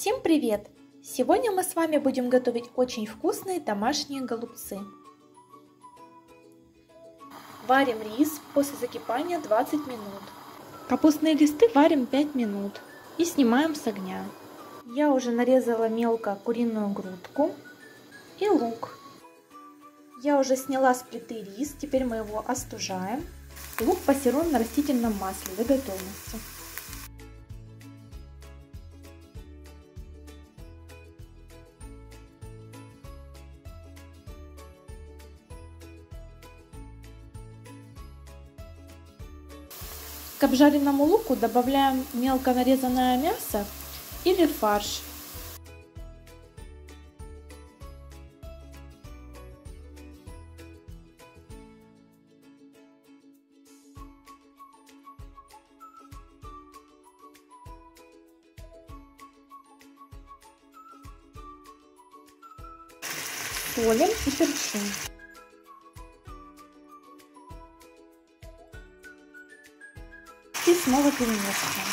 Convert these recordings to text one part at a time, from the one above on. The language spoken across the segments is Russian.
Всем привет! Сегодня мы с вами будем готовить очень вкусные домашние голубцы. Варим рис после закипания 20 минут. Капустные листы варим 5 минут и снимаем с огня. Я уже нарезала мелко куриную грудку и лук. Я уже сняла с плиты рис, теперь мы его остужаем. Лук пассеруем на растительном масле до готовности. К обжаренному луку добавляем мелко нарезанное мясо или фарш. Солим и перчим. И снова перемешиваем.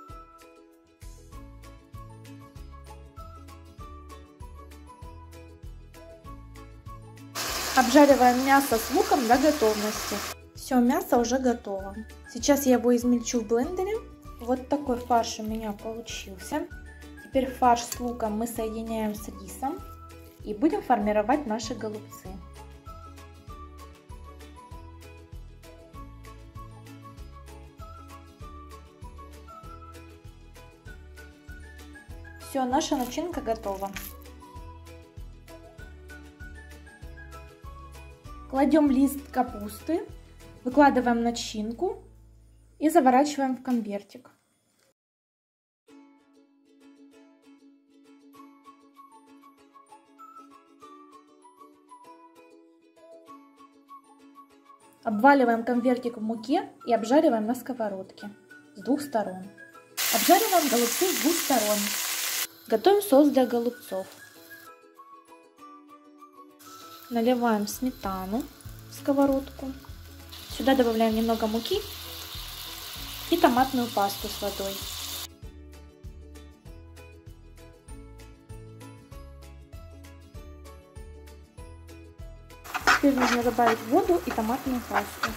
Обжариваем мясо с луком до готовности. Все, мясо уже готово. Сейчас я его измельчу в блендере. Вот такой фарш у меня получился. Теперь фарш с луком мы соединяем с рисом и будем формировать наши голубцы. Все, наша начинка готова. Кладем лист капусты, выкладываем начинку и заворачиваем в конвертик. Обваливаем конвертик в муке и обжариваем на сковородке с двух сторон. Обжариваем голубцы с двух сторон. Готовим соус для голубцов. Наливаем сметану в сковородку. Сюда добавляем немного муки и томатную пасту с водой. Теперь нужно добавить воду и томатную пасту.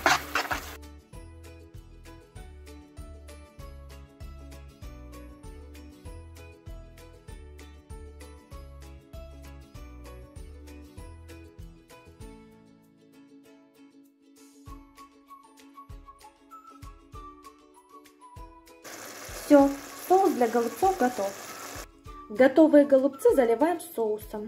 Все, соус для голубцов готов. Готовые голубцы заливаем соусом.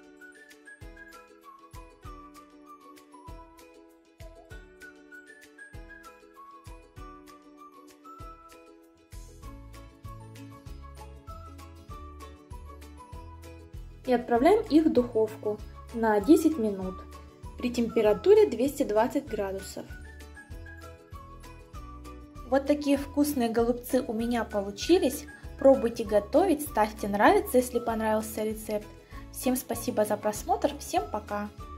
И отправляем их в духовку на 10 минут при температуре 220 градусов. Вот такие вкусные голубцы у меня получились. Пробуйте готовить, ставьте нравится, если понравился рецепт. Всем спасибо за просмотр, всем пока!